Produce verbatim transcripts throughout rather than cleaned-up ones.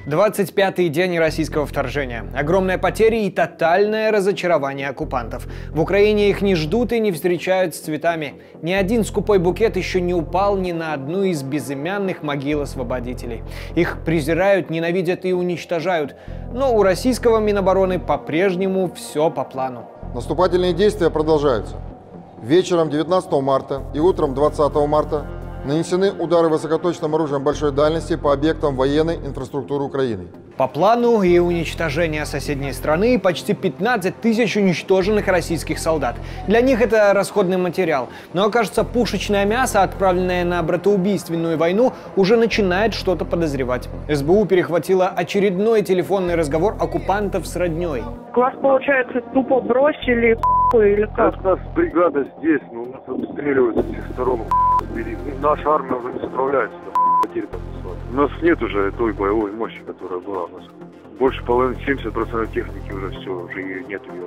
двадцать пятый день российского вторжения. Огромные потери и тотальное разочарование оккупантов. В Украине их не ждут и не встречают с цветами. Ни один скупой букет еще не упал ни на одну из безымянных могил освободителей. Их презирают, ненавидят и уничтожают. Но у российского Минобороны по-прежнему все по плану. Наступательные действия продолжаются. Вечером девятнадцатого марта и утром двадцатого марта нанесены удары высокоточным оружием большой дальности по объектам военной инфраструктуры Украины. По плану и уничтожения соседней страны почти пятнадцать тысяч уничтоженных российских солдат. Для них это расходный материал. Но, кажется, пушечное мясо, отправленное на братоубийственную войну, уже начинает что-то подозревать. эс бэ у перехватила очередной телефонный разговор оккупантов с родней. Вас, получается, тупо бросили, или как? У нас бригада здесь, но нас обстреливают со всех сторон. Наша армия уже не справляется. Потери у нас нет уже той боевой мощи, которая была у нас. Больше половины, семьдесят процентов техники уже все, уже ее нет. Ее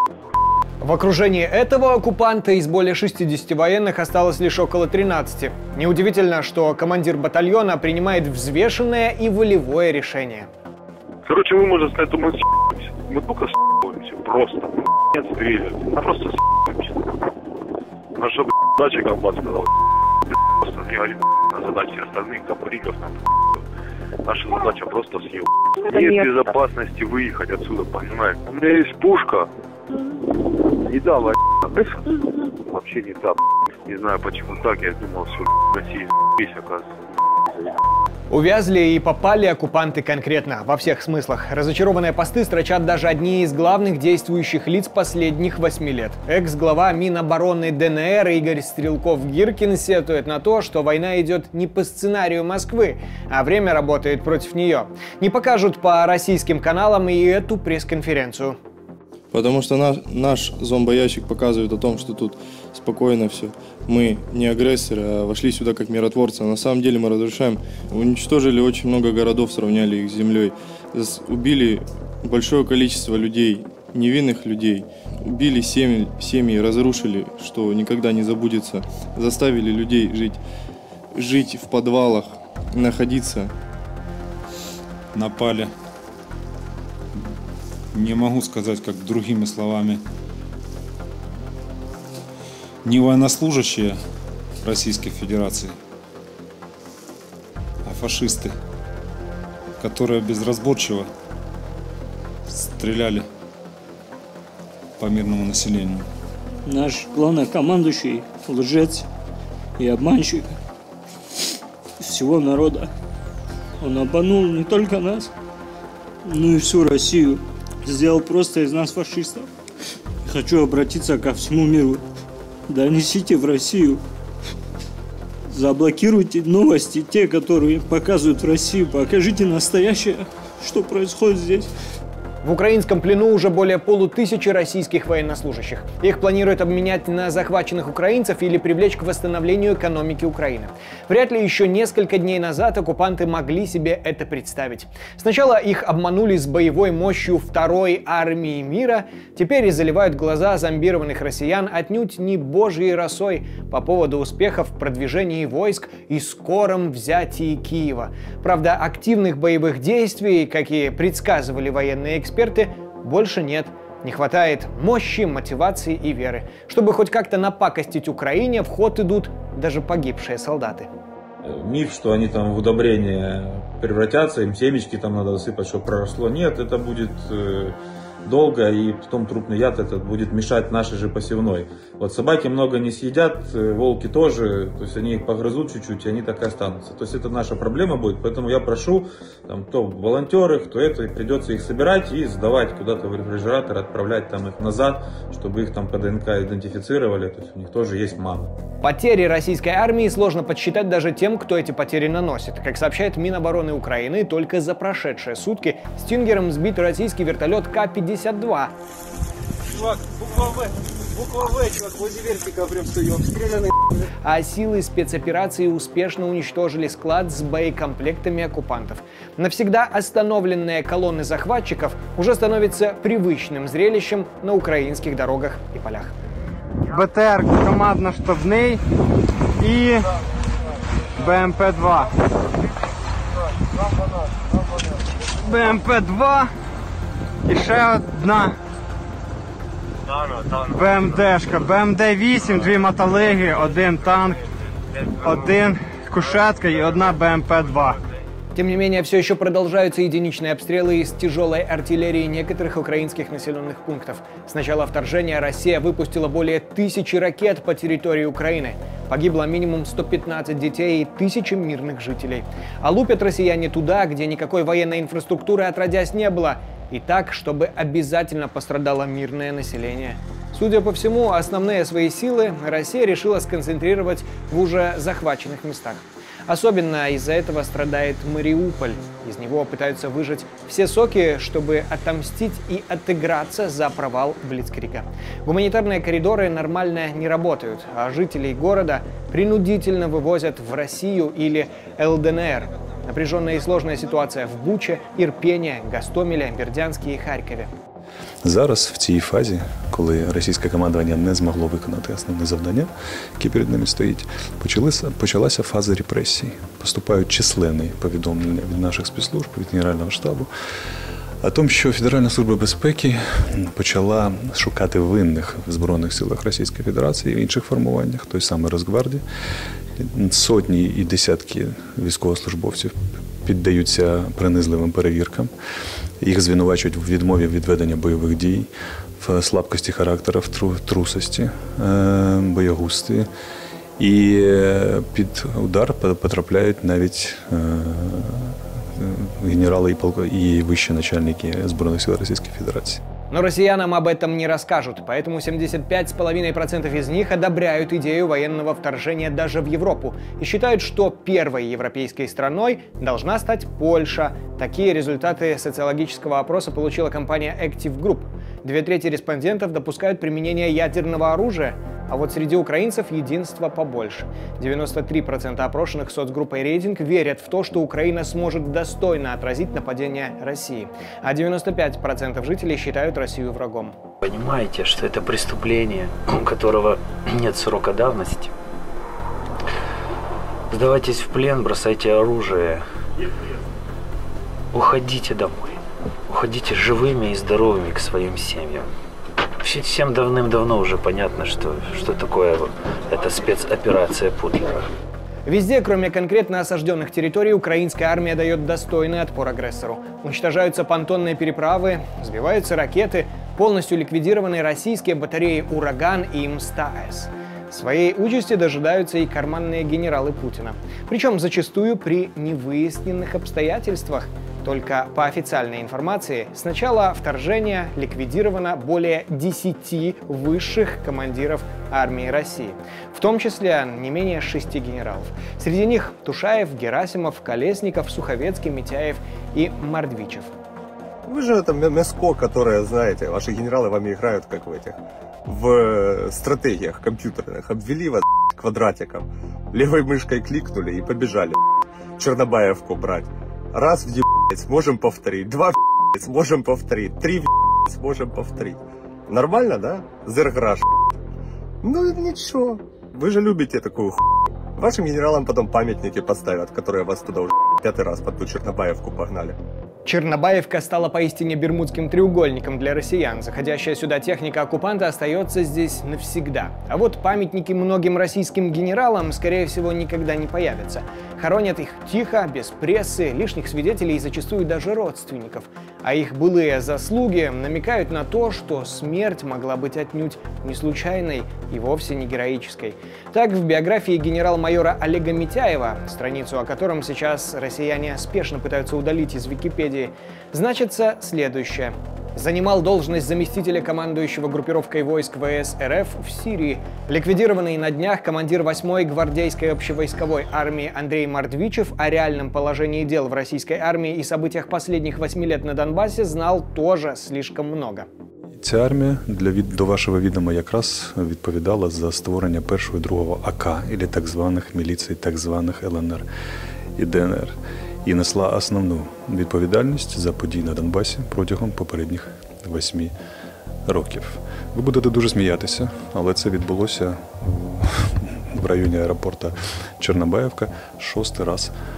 в окружении этого оккупанта из более шестидесяти военных осталось лишь около тринадцати. Неудивительно, что командир батальона принимает взвешенное и волевое решение. Короче, мы можем сказать, что мы с***емся. Мы только с***емся, просто. Нет, стреляют, а просто с***емся. Наша задача, как Бат сказал, просто не говорит на задачи остальных каприков нам. Наша задача просто съел. Нет безопасности выехать отсюда, понимаешь? У меня есть пушка. Не да, вообще не так. Не знаю, почему так. Я думал, что в России здесь, оказывается. Увязли и попали оккупанты конкретно, во всех смыслах. Разочарованные посты строчат даже одни из главных действующих лиц последних восьми лет. Экс-глава Минобороны дэ эн эр Игорь Стрелков-Гиркин сетует на то, что война идет не по сценарию Москвы, а время работает против нее. Не покажут по российским каналам и эту пресс-конференцию. Потому что наш, наш зомбоящик показывает о том, что тут спокойно все. Мы не агрессоры, а вошли сюда как миротворцы. А на самом деле мы разрушаем. Уничтожили очень много городов, сравняли их с землей. Убили большое количество людей, невинных людей. Убили семьи, семьи, разрушили, что никогда не забудется. Заставили людей жить, жить в подвалах, находиться. Напали. Не могу сказать, как другими словами. Не военнослужащие Российской Федерации, а фашисты, которые безразборчиво стреляли по мирному населению. Наш главнокомандующий лжец и обманщик всего народа. Он обманул не только нас, но и всю Россию. Сделал просто из нас фашистов. Хочу обратиться ко всему миру. Донесите в Россию. Заблокируйте новости, те, которые показывают в Россию. Покажите настоящее, что происходит здесь. В украинском плену уже более полутысячи российских военнослужащих. Их планируют обменять на захваченных украинцев или привлечь к восстановлению экономики Украины. Вряд ли еще несколько дней назад оккупанты могли себе это представить. Сначала их обманули с боевой мощью второй армии мира, теперь и заливают глаза зомбированных россиян отнюдь не божьей росой по поводу успехов в продвижении войск и скором взятии Киева. Правда, активных боевых действий, как и предсказывали военные эксперты, Эксперты, больше нет. Не хватает мощи, мотивации и веры. Чтобы хоть как-то напакостить Украине, в ход идут даже погибшие солдаты. Миф, что они там в удобрение превратятся, им семечки там надо высыпать, чтобы проросло. Нет, это будет э, долго, и потом трупный яд этот будет мешать нашей же посевной. Вот собаки много не съедят, волки тоже, то есть они их погрызут чуть-чуть, и они так и останутся. То есть это наша проблема будет, поэтому я прошу, там, кто волонтеры, кто это, придется их собирать и сдавать куда-то в рефрижератор, отправлять там их назад, чтобы их там по дэ эн ка идентифицировали, то есть у них тоже есть мана. Потери российской армии сложно подсчитать даже тем, кто эти потери наносит. Как сообщает Минобороны Украины, только за прошедшие сутки «Стингером» сбит российский вертолет ка пятьдесят два. Чувак, буква В, буква В, чувак, возле вертика прям стою, обстрелянный. А силы спецоперации успешно уничтожили склад с боекомплектами оккупантов. Навсегда остановленные колонны захватчиков уже становятся привычным зрелищем на украинских дорогах и полях. бэ тэ ер командно-штабний і бэ эм пэ два. Б М П два і ще одна Б М Д-шка. Б М Д вісім, дві мотолиги, один танк, один кушетка і одна Б М П два. Тем не менее, все еще продолжаются единичные обстрелы из тяжелой артиллерии некоторых украинских населенных пунктов. С начала вторжения Россия выпустила более тысячи ракет по территории Украины. Погибло минимум сто пятнадцать детей и тысячи мирных жителей. А лупят россияне туда, где никакой военной инфраструктуры отродясь не было. И так, чтобы обязательно пострадало мирное население. Судя по всему, основные свои силы Россия решила сконцентрировать в уже захваченных местах. Особенно из-за этого страдает Мариуполь. Из него пытаются выжать все соки, чтобы отомстить и отыграться за провал Блицкрига. Гуманитарные коридоры нормально не работают, а жителей города принудительно вывозят в Россию или Л Д Н Р. Напряженная и сложная ситуация в Буче, Ірпені, Гостомелі, Бердянській і Харкові. Зараз, в цій фазі, коли російське командування не змогло виконати основне завдання, яке перед ними стоїть, почалася, почалася фаза репресій. Поступають численні повідомлення від наших спецслужб, від Генерального штабу, о тому, що Федеральна служба безпеки почала шукати винних в Збройних силах Російської Федерації і в інших формуваннях, той самий Росгвардії. Сотні і десятки військовослужбовців піддаються принизливим перевіркам. Їх звинувачують в відмові від ведення бойових дій, в слабкості характеру, в трусості, боягузтві. І під удар потрапляють навіть генерали и высшие начальники Збройных сил Российской Федерации. Но россиянам об этом не расскажут, поэтому семьдесят пять целых пять десятых процента из них одобряют идею военного вторжения даже в Европу и считают, что первой европейской страной должна стать Польша. Такие результаты социологического опроса получила компания Active Group. Две трети респондентов допускают применение ядерного оружия, а вот среди украинцев единство побольше. девяносто три процента опрошенных соцгруппой «Рейтинг» верят в то, что Украина сможет достойно отразить нападение России, а девяносто пять процентов жителей считают Россию врагом. Понимаете, что это преступление, у которого нет срока давности? Сдавайтесь в плен, бросайте оружие, уходите домой. Уходите живыми и здоровыми к своим семьям. Всем давным-давно уже понятно, что, что такое эта спецоперация Путлера. Везде, кроме конкретно осажденных территорий, украинская армия дает достойный отпор агрессору. Уничтожаются понтонные переправы, сбиваются ракеты, полностью ликвидированы российские батареи «Ураган» и «Мста-С». Своей участи дожидаются и карманные генералы Путина. Причем зачастую при невыясненных обстоятельствах. Только по официальной информации, с начала вторжения ликвидировано более десяти высших командиров армии России, в том числе не менее шести генералов. Среди них Тушаев, Герасимов, Колесников, Суховецкий, Митяев и Мордвичев. Вы же это мяско, которое, знаете, ваши генералы вами играют, как в этих, в стратегиях компьютерных. Обвели вас квадратиком, левой мышкой кликнули и побежали Чернобаевку брать. Раз в ебать можем повторить, два в ебать можем повторить, три в ебать можем повторить. Нормально, да? Зерграш. Ну ничего, вы же любите такую хуйню. Вашим генералам потом памятники поставят, которые вас туда уже пятый раз под ту Чернобаевку погнали. Чернобаевка стала поистине бермудским треугольником для россиян. Заходящая сюда техника оккупанта остается здесь навсегда. А вот памятники многим российским генералам, скорее всего, никогда не появятся. Хоронят их тихо, без прессы, лишних свидетелей и зачастую даже родственников. А их былые заслуги намекают на то, что смерть могла быть отнюдь не случайной и вовсе не героической. Так, в биографии генерал-майора Олега Митяева, страницу о котором сейчас россияне спешно пытаются удалить из Википедии, значится следующее. Занимал должность заместителя командующего группировкой войск В С Р Ф в Сирии. Ликвидированный на днях командир восьмой гвардейской общевойсковой армии Андрей Мордвичев о реальном положении дел в российской армии и событиях последних восьми лет на Донбассе знал тоже слишком много. Ця армія, для від, до вашого відома, якраз відповідала за створення першого і другого А К, або так званих міліцій, так званих Л Н Р і Д Н Р. І несла основну відповідальність за події на Донбасі протягом попередніх восьми років. Ви будете дуже сміятися, але це відбулося в районі аеропорту Чернобаївка шостий раз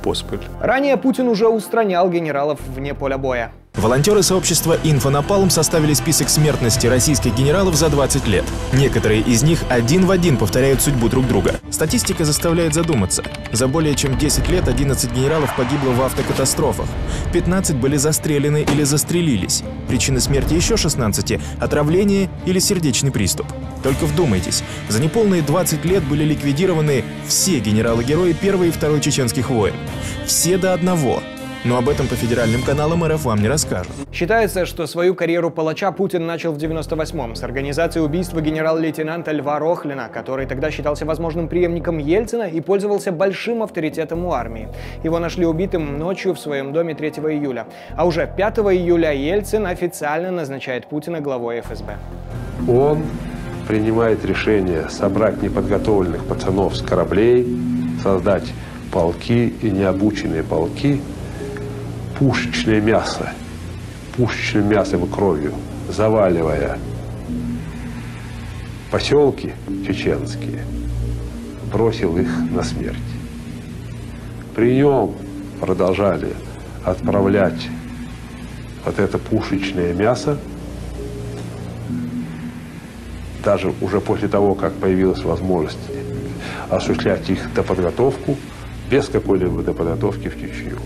поспіль. Ранее Путин уже устранял генералов вне поля боя. Волонтеры сообщества «Инфонапалм» составили список смертности российских генералов за двадцать лет. Некоторые из них один в один повторяют судьбу друг друга. Статистика заставляет задуматься. За более чем десять лет одиннадцать генералов погибло в автокатастрофах. пятнадцать были застрелены или застрелились. Причины смерти еще шестнадцати – отравление или сердечный приступ. Только вдумайтесь, за неполные двадцать лет были ликвидированы все генералы-герои Первой и Второй чеченских войн. Все до одного. Но об этом по федеральным каналам эр эф вам не расскажут. Считается, что свою карьеру палача Путин начал в девяносто восьмом с организации убийства генерал-лейтенанта Льва Рохлина, который тогда считался возможным преемником Ельцина и пользовался большим авторитетом у армии. Его нашли убитым ночью в своем доме третьего июля. А уже пятого июля Ельцин официально назначает Путина главой эф эс бэ. Он принимает решение собрать неподготовленных пацанов с кораблей, создать полки и необученные полки, пушечное мясо, пушечным мясом и кровью, заваливая поселки чеченские, бросил их на смерть. При нем продолжали отправлять вот это пушечное мясо, даже уже после того, как появилась возможность осуществлять их доподготовку, без какой-либо доподготовки в Чечню.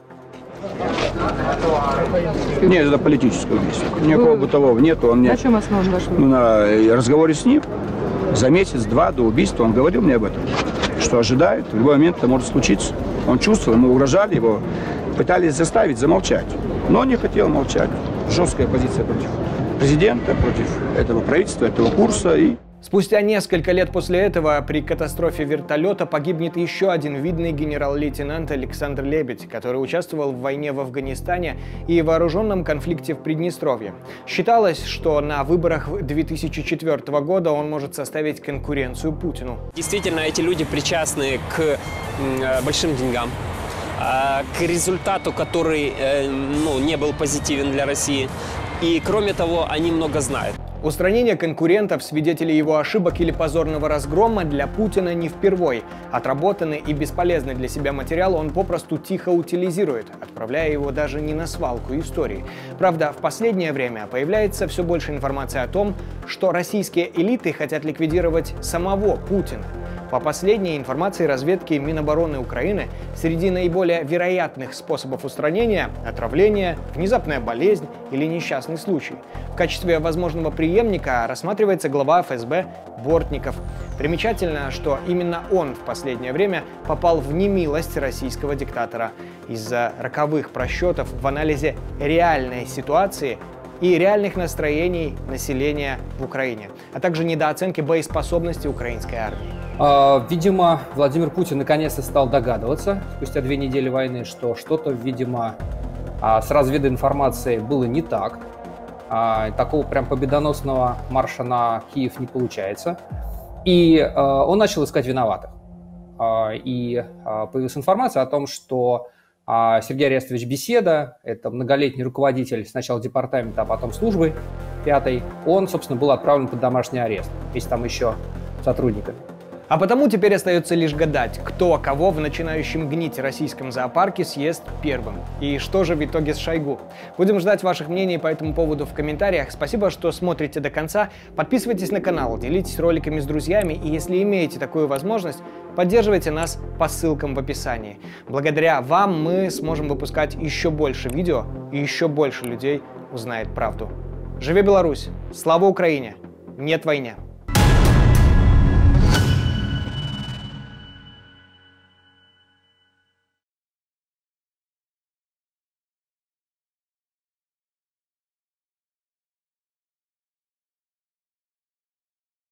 Нет, это политическое убийство. Никакого бытового нету. Он мне... На чем основан ваш вывод? Ну, на разговоре с ним за месяц-два до убийства он говорил мне об этом, что ожидает, в любой момент это может случиться. Он чувствовал, ему угрожали, его пытались заставить замолчать, но не хотел молчать. Жесткая позиция против президента, против этого правительства, этого курса. И... Спустя несколько лет после этого при катастрофе вертолета погибнет еще один видный генерал-лейтенант Александр Лебедь, который участвовал в войне в Афганистане и вооруженном конфликте в Приднестровье. Считалось, что на выборах две тысячи четвёртого года он может составить конкуренцию Путину. Действительно, эти люди причастны к э, большим деньгам, э, к результату, который э, ну, не был позитивен для России. И кроме того, они много знают. Устранение конкурентов, свидетелей его ошибок или позорного разгрома для Путина не впервой. Отработанный и бесполезный для себя материал он попросту тихо утилизирует, отправляя его даже не на свалку истории. Правда, в последнее время появляется все больше информации о том, что российские элиты хотят ликвидировать самого Путина. По последней информации разведки Минобороны Украины, среди наиболее вероятных способов устранения – отравление, внезапная болезнь или несчастный случай. В качестве возможного преемника рассматривается глава эф эс бэ Бортников. Примечательно, что именно он в последнее время попал в немилость российского диктатора из-за роковых просчетов в анализе реальной ситуации и реальных настроений населения в Украине, а также недооценки боеспособности украинской армии. Видимо, Владимир Путин наконец-то стал догадываться, спустя две недели войны, что что-то, видимо, с развединформацией было не так. Такого прям победоносного марша на Киев не получается. И он начал искать виноватых. И появилась информация о том, что Сергей Арестович Беседа, это многолетний руководитель сначала департамента, а потом службы пятой, он, собственно, был отправлен под домашний арест, вместе там еще сотрудниками. А потому теперь остается лишь гадать, кто кого в начинающем гнить российском зоопарке съест первым. И что же в итоге с Шойгу? Будем ждать ваших мнений по этому поводу в комментариях. Спасибо, что смотрите до конца. Подписывайтесь на канал, делитесь роликами с друзьями. И если имеете такую возможность, поддерживайте нас по ссылкам в описании. Благодаря вам мы сможем выпускать еще больше видео, и еще больше людей узнает правду. Живи Беларусь! Слава Украине! Нет войне!